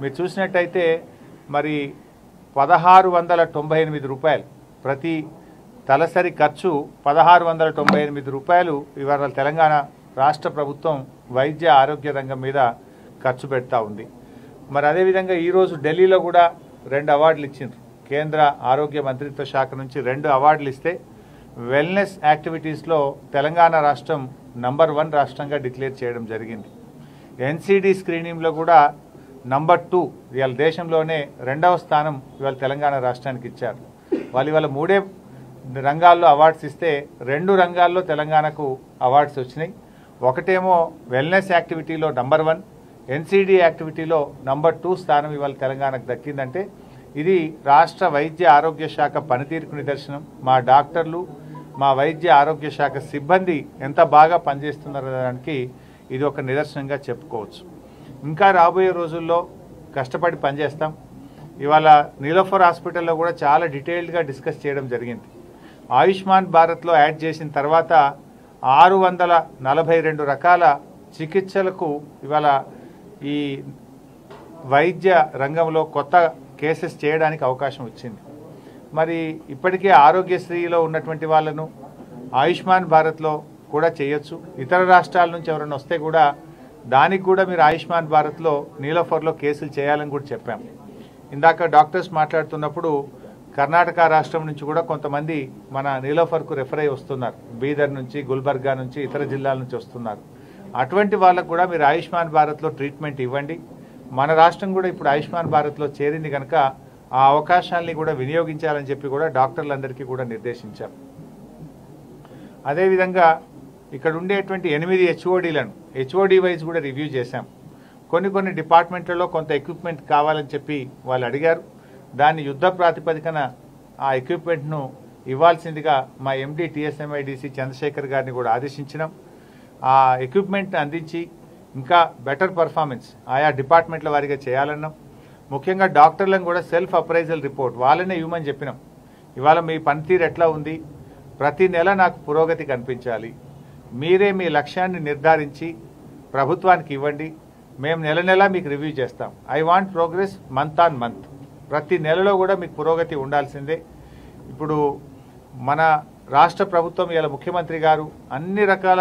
మీరు చూసినట్టయితే మరి 1698 రూపాయలు ప్రతి తలసరి ఖర్చు 1698 రూపాయలు ఇవాళ తెలంగాణ రాష్ట్ర ప్రభుత్వం వైద్య ఆరోగ్య రంగం మీద ఖర్చు పెడతా ఉంది. మరి అదేవిధంగా ఈరోజు ఢిల్లీలో కూడా 2 అవార్డులు ఇచ్చిండ్రు. కేంద్ర ఆరోగ్య మంత్రిత్వ శాఖ నుంచి 2 అవార్డులు ఇస్తే వెల్నెస్ యాక్టివిటీస్లో తెలంగాణ రాష్ట్రం నంబర్ 1 రాష్ట్రంగా డిక్లేర్ చేయడం జరిగింది. ఎన్సిడి స్క్రీనింగ్లో కూడా నంబర్ 2 ఇవాళ దేశంలోనే 2వ స్థానం ఇవాళ తెలంగాణ రాష్ట్రానికి ఇచ్చారు. వాళ్ళు ఇవాళ 3 రంగాల్లో అవార్డ్స్ ఇస్తే 2 రంగాల్లో తెలంగాణకు అవార్డ్స్ వచ్చినాయి. ఒకటేమో వెల్నెస్ యాక్టివిటీలో నంబర్ 1, ఎన్సిడి యాక్టివిటీలో నంబర్ 2 స్థానం ఇవాళ తెలంగాణకు దక్కిందంటే ఇది రాష్ట్ర వైద్య ఆరోగ్య శాఖ పనితీరుకు నిదర్శనం. మా డాక్టర్లు, మా వైద్య ఆరోగ్య శాఖ సిబ్బంది ఎంత బాగా పనిచేస్తున్నారనడానికి ఇది ఒక నిదర్శనంగా చెప్పుకోవచ్చు. ఇంకా రాబోయే రోజుల్లో కష్టపడి పనిచేస్తాం. ఇవాళ నీలోఫర్ హాస్పిటల్లో కూడా చాలా డీటెయిల్డ్గా డిస్కస్ చేయడం జరిగింది. ఆయుష్మాన్ భారత్లో యాడ్ చేసిన తర్వాత 642 రకాల చికిత్సలకు ఇవాళ ఈ వైద్య రంగంలో కొత్త కేసెస్ చేయడానికి అవకాశం వచ్చింది. మరి ఇప్పటికే ఆరోగ్యశ్రీలో ఉన్నటువంటి వాళ్ళను ఆయుష్మాన్ భారత్లో కూడా చేయొచ్చు. ఇతర రాష్ట్రాల నుంచి ఎవరైనా వస్తే కూడా దానికి కూడా మీరు ఆయుష్మాన్ భారత్లో నీలోఫర్లో కేసులు చేయాలని కూడా చెప్పాం. ఇందాక డాక్టర్స్ మాట్లాడుతున్నప్పుడు కర్ణాటక రాష్ట్రం నుంచి కూడా కొంతమంది మన నీలోఫర్కు రెఫర్ అయ్యి వస్తున్నారు. బీదర్ నుంచి, గుల్బర్గా నుంచి, ఇతర జిల్లాల నుంచి వస్తున్నారు. అటువంటి వాళ్ళకు కూడా మీరు ఆయుష్మాన్ భారత్లో ట్రీట్మెంట్ ఇవ్వండి. మన రాష్ట్రం కూడా ఇప్పుడు ఆయుష్మాన్ భారత్లో చేరింది కనుక ఆ అవకాశాలని కూడా వినియోగించాలని చెప్పి కూడా డాక్టర్లందరికీ కూడా నిర్దేశించాం. అదేవిధంగా ఇక్కడ ఉండేటువంటి 8 హెచ్ఓడీలను హెచ్ఓడి వైజ్ కూడా రివ్యూ చేశాం. కొన్ని డిపార్ట్మెంట్లలో కొంత ఎక్విప్మెంట్ కావాలని చెప్పి వాళ్ళు అడిగారు. దాన్ని యుద్ధ ప్రాతిపదికన ఆ ఎక్విప్మెంట్ను ఇవ్వాల్సిందిగా మా ఎండి టీఎస్ఎంఐడిసి చంద్రశేఖర్ గారిని కూడా ఆదేశించినాం. ఆ ఎక్విప్మెంట్ని అందించి ఇంకా బెటర్ పర్ఫార్మెన్స్ ఆయా డిపార్ట్మెంట్ల వారిగా చేయాలన్నాం. ముఖ్యంగా డాక్టర్లను కూడా సెల్ఫ్ అప్రైజల్ రిపోర్ట్ వాళ్ళనే ఇవ్వమని చెప్పినాం. ఇవాళ మీ పనితీరు ఎట్లా ఉంది, ప్రతి నెల నాకు పురోగతి కనిపించాలి, మీరే మీ లక్ష్యాన్ని నిర్ధారించి ప్రభుత్వానికి ఇవ్వండి, మేము నెల మీకు రివ్యూ చేస్తాం. I want progress month on month. ప్రతి నెలలో కూడా మీకు పురోగతి ఉండాల్సిందే. ఇప్పుడు మన రాష్ట్ర ప్రభుత్వం ఇలా ముఖ్యమంత్రి గారు అన్ని రకాల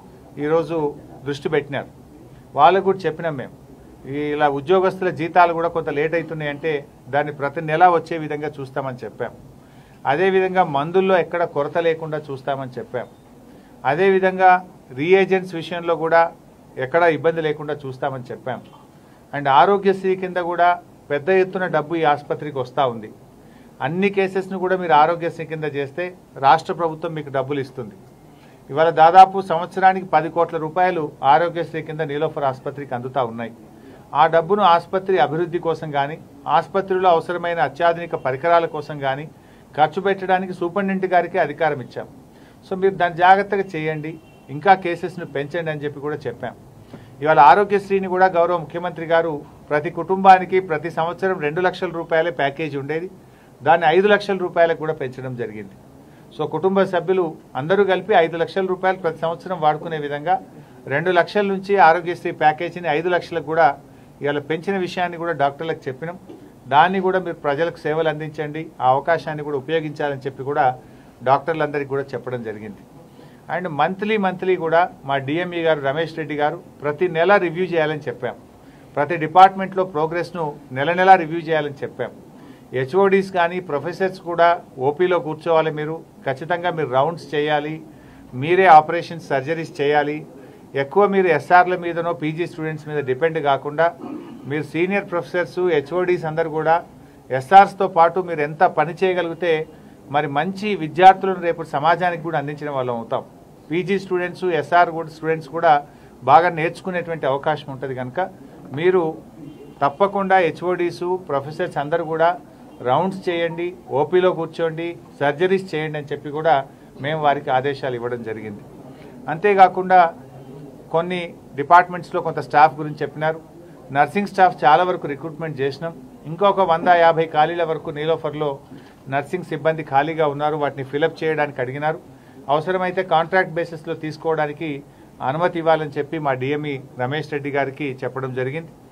ఈరోజు దృష్టి పెట్టినారు. వాళ్ళకు కూడా చెప్పినాం మేము ఇలా ఉద్యోగస్తుల జీతాలు కూడా కొంత లేట్ అవుతున్నాయంటే దాన్ని ప్రతి నెల వచ్చే విధంగా చూస్తామని చెప్పాం. అదేవిధంగా మందుల్లో ఎక్కడ కొరత లేకుండా చూస్తామని చెప్పాం. అదేవిధంగా రీఏజెంట్స్ విషయంలో కూడా ఎక్కడ ఇబ్బంది లేకుండా చూస్తామని చెప్పాం. అండ్ ఆరోగ్యశ్రీ కింద కూడా పెద్ద ఎత్తున డబ్బు ఈ ఆసుపత్రికి వస్తూ ఉంది. అన్ని కేసెస్ను కూడా మీరు ఆరోగ్యశ్రీ కింద చేస్తే రాష్ట్ర ప్రభుత్వం మీకు డబ్బులు ఇస్తుంది. ఇవాళ దాదాపు సంవత్సరానికి 10 కోట్ల రూపాయలు ఆరోగ్యశ్రీ కింద నీలోఫర్ ఆసుపత్రికి అందుతూ ఉన్నాయి. ఆ డబ్బును ఆసుపత్రి అభివృద్ధి కోసం కానీ, ఆసుపత్రిలో అవసరమైన అత్యాధునిక పరికరాల కోసం కానీ ఖర్చు పెట్టడానికి సూపరింటెండెంట్ గారికి అధికారం ఇచ్చాం. సో మీరు దాన్ని జాగ్రత్తగా చేయండి, ఇంకా కేసెస్ను పెంచండి అని చెప్పి కూడా చెప్పాం. ఇవాళ ఆరోగ్యశ్రీని కూడా గౌరవ ముఖ్యమంత్రి గారు ప్రతి కుటుంబానికి ప్రతి సంవత్సరం 2 లక్షల రూపాయలే ప్యాకేజీ ఉండేది, దాన్ని 5 లక్షల రూపాయలకు కూడా పెంచడం జరిగింది. సో కుటుంబ సభ్యులు అందరూ కలిపి 5 లక్షల రూపాయలు ప్రతి సంవత్సరం వాడుకునే విధంగా 2 లక్షల నుంచి ఆరోగ్యశ్రీ ప్యాకేజీని 5 లక్షలకు కూడా ఇవాళ పెంచిన విషయాన్ని కూడా డాక్టర్లకు చెప్పినాం. దాన్ని కూడా మీరు ప్రజలకు సేవలు అందించండి, ఆ అవకాశాన్ని కూడా ఉపయోగించాలని చెప్పి కూడా డాక్టర్లందరికీ కూడా చెప్పడం జరిగింది. అండ్ మంత్లీ కూడా మా డిఎంఈ గారు రమేష్ రెడ్డి గారు ప్రతి నెల రివ్యూ చేయాలని చెప్పాం. ప్రతి డిపార్ట్మెంట్లో ప్రోగ్రెస్ను నెల రివ్యూ చేయాలని చెప్పాం. హెచ్ఓడీస్ కానీ ప్రొఫెసర్స్ కూడా ఓపీలో కూర్చోవాలి, మీరు ఖచ్చితంగా మీరు రౌండ్స్ చేయాలి, మీరే ఆపరేషన్స్ సర్జరీస్ చేయాలి. ఎక్కువ మీరు ఎస్ఆర్ల మీదనో పీజీ స్టూడెంట్స్ మీద డిపెండ్ కాకుండా మీరు సీనియర్ ప్రొఫెసర్స్ హెచ్ఓడీస్ అందరు కూడా ఎస్ఆర్స్తో పాటు మీరు ఎంత పని చేయగలిగితే మరి మంచి విద్యార్థులను రేపు సమాజానికి కూడా అందించిన వాళ్ళం అవుతాం. పీజీ స్టూడెంట్స్ ఎస్ఆర్ స్టూడెంట్స్ కూడా బాగా నేర్చుకునేటువంటి అవకాశం ఉంటుంది. కనుక మీరు తప్పకుండా హెచ్ఓడీసు ప్రొఫెసర్స్ అందరూ కూడా రౌండ్స్ చేయండి, ఓపీలో కూర్చోండి, సర్జరీస్ చేయండి అని చెప్పి కూడా మేము వారికి ఆదేశాలు ఇవ్వడం జరిగింది. అంతేకాకుండా కొన్ని డిపార్ట్మెంట్స్లో కొంత స్టాఫ్ గురించి చెప్పినారు. నర్సింగ్ స్టాఫ్ చాలా వరకు రిక్రూట్మెంట్ చేసినాం. ఇంకొక 150 ఖాళీల వరకు నీలోఫర్లో నర్సింగ్ సిబ్బంది ఖాళీగా ఉన్నారు, వాటిని ఫిలప్ చేయడానికి అడిగినారు. అవసరమైతే కాంట్రాక్ట్ బేసిస్లో తీసుకోవడానికి అనుమతి ఇవ్వాలని చెప్పి మా డిఎంఈ రమేష్ రెడ్డి గారికి చెప్పడం జరిగింది.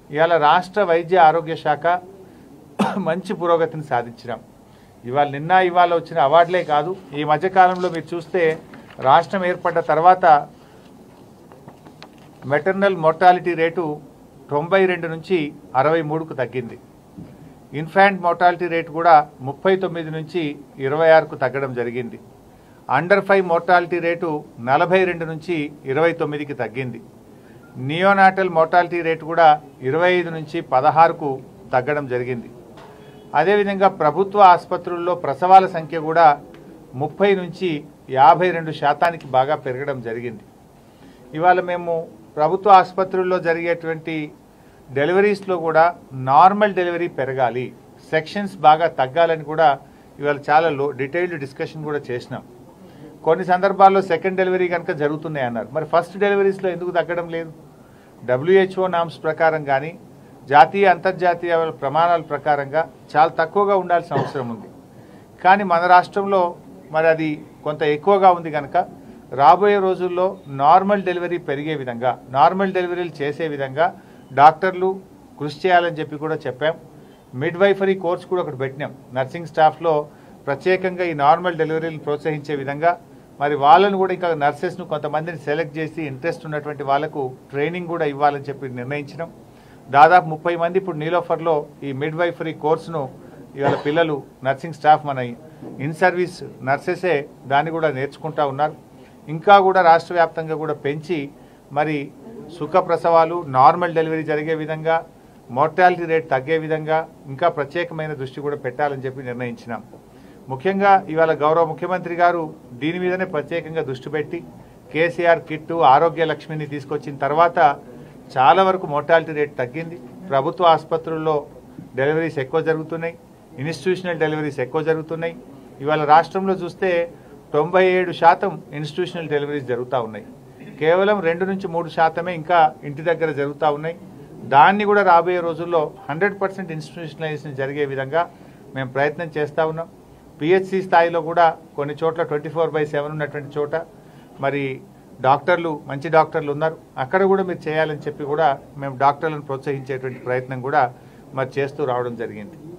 ఇవాళ రాష్ట్ర వైద్య ఆరోగ్య శాఖ మంచి పురోగతిని సాధించినాం. ఇవాళ వచ్చిన అవార్డులే కాదు, ఈ మధ్యకాలంలో మీరు చూస్తే రాష్ట్రం ఏర్పడ్డ తర్వాత మెటర్నల్ మోర్టాలిటీ రేటు 92 నుంచి 63కు తగ్గింది. ఇన్ఫాంట్ మోర్టాలిటీ రేటు కూడా 39 నుంచి 26కు తగ్గడం జరిగింది. అండర్ 5 మోర్టాలిటీ రేటు 42 నుంచి 29కి తగ్గింది. నియోనాటల్ మోర్టాలిటీ రేటు కూడా 25 నుంచి 16కు తగ్గడం జరిగింది. అదేవిధంగా ప్రభుత్వ ఆసుపత్రుల్లో ప్రసవాల సంఖ్య కూడా 30 నుంచి 52% బాగా పెరగడం జరిగింది. ఇవాళ మేము ప్రభుత్వ ఆసుపత్రుల్లో జరిగేటువంటి డెలివరీస్లో కూడా నార్మల్ డెలివరీ పెరగాలి, సెక్షన్స్ బాగా తగ్గాలని కూడా ఇవాళ చాలా డీటెయిల్డ్ డిస్కషన్ కూడా చేసినాం. కొన్ని సందర్భాల్లో సెకండ్ డెలివరీ కనుక జరుగుతున్నాయి అన్నారు. మరి ఫస్ట్ డెలివరీస్లో ఎందుకు తగ్గడం లేదు? WHO నామ్స్ ప్రకారం కానీ జాతీయ అంతర్జాతీయ ప్రమాణాల ప్రకారంగా చాలా తక్కువగా ఉండాల్సిన అవసరం ఉంది. కానీ మన రాష్ట్రంలో మరి అది కొంత ఎక్కువగా ఉంది కనుక రాబోయే రోజుల్లో నార్మల్ డెలివరీ పెరిగే విధంగా, నార్మల్ డెలివరీలు చేసే విధంగా డాక్టర్లు కృషి చేయాలని చెప్పి కూడా చెప్పాం. మిడ్వైఫరీ కోర్స్ కూడా ఒకటి పెట్టినాం. నర్సింగ్ స్టాఫ్లో ప్రత్యేకంగా ఈ నార్మల్ డెలివరీలను ప్రోత్సహించే విధంగా మరి వాళ్ళను కూడా ఇంకా నర్సెస్ను కొంతమందిని సెలెక్ట్ చేసి ఇంట్రెస్ట్ ఉన్నటువంటి వాళ్ళకు ట్రైనింగ్ కూడా ఇవ్వాలని చెప్పి నిర్ణయించినాం. దాదాపు 30 మంది ఇప్పుడు నీలోఫర్లో ఈ మిడ్వైఫరీ కోర్సును ఇవాళ పిల్లలు నర్సింగ్ స్టాఫ్ మన ఇన్ సర్వీస్ నర్సెసే దాన్ని కూడా నేర్చుకుంటా ఉన్నారు. ఇంకా కూడా రాష్ట్ర వ్యాప్తంగా కూడా పెంచి మరి సుఖ ప్రసవాలు, నార్మల్ డెలివరీ జరిగే విధంగా, మోర్టాలిటీ రేట్ తగ్గే విధంగా ఇంకా ప్రత్యేకమైన దృష్టి కూడా పెట్టాలని చెప్పి నిర్ణయించినాం. ముఖ్యంగా ఇవాళ గౌరవ ముఖ్యమంత్రి గారు దీని మీదనే ప్రత్యేకంగా దృష్టి పెట్టి కేసీఆర్ కిట్టు, ఆరోగ్య లక్ష్మిని తీసుకొచ్చిన తర్వాత చాలా వరకు మోర్టాలిటీ రేట్ తగ్గింది. ప్రభుత్వ ఆసుపత్రుల్లో డెలివరీస్ ఎక్కువ జరుగుతున్నాయి, ఇన్స్టిట్యూషనల్ డెలివరీస్ ఎక్కువ జరుగుతున్నాయి. ఇవాళ రాష్ట్రంలో చూస్తే 97% ఇన్స్టిట్యూషనల్ డెలివరీస్ జరుగుతూ ఉన్నాయి. కేవలం 2 నుంచి 3% ఇంకా ఇంటి దగ్గర జరుగుతూ ఉన్నాయి. దాన్ని కూడా రాబోయే రోజుల్లో 100% ఇన్స్టిట్యూషనలైజేషన్ జరిగే విధంగా మేము ప్రయత్నం చేస్తూ ఉన్నాం. పిహెచ్సి స్థాయిలో కూడా కొన్ని చోట్ల 24/7 ఉన్నటువంటి చోట మరి డాక్టర్లు, మంచి డాక్టర్లు ఉన్నారు, అక్కడ కూడా మీరు చేయాలని చెప్పి కూడా మేము డాక్టర్లను ప్రోత్సహించేటువంటి ప్రయత్నం కూడా మరి చేస్తూ రావడం జరిగింది.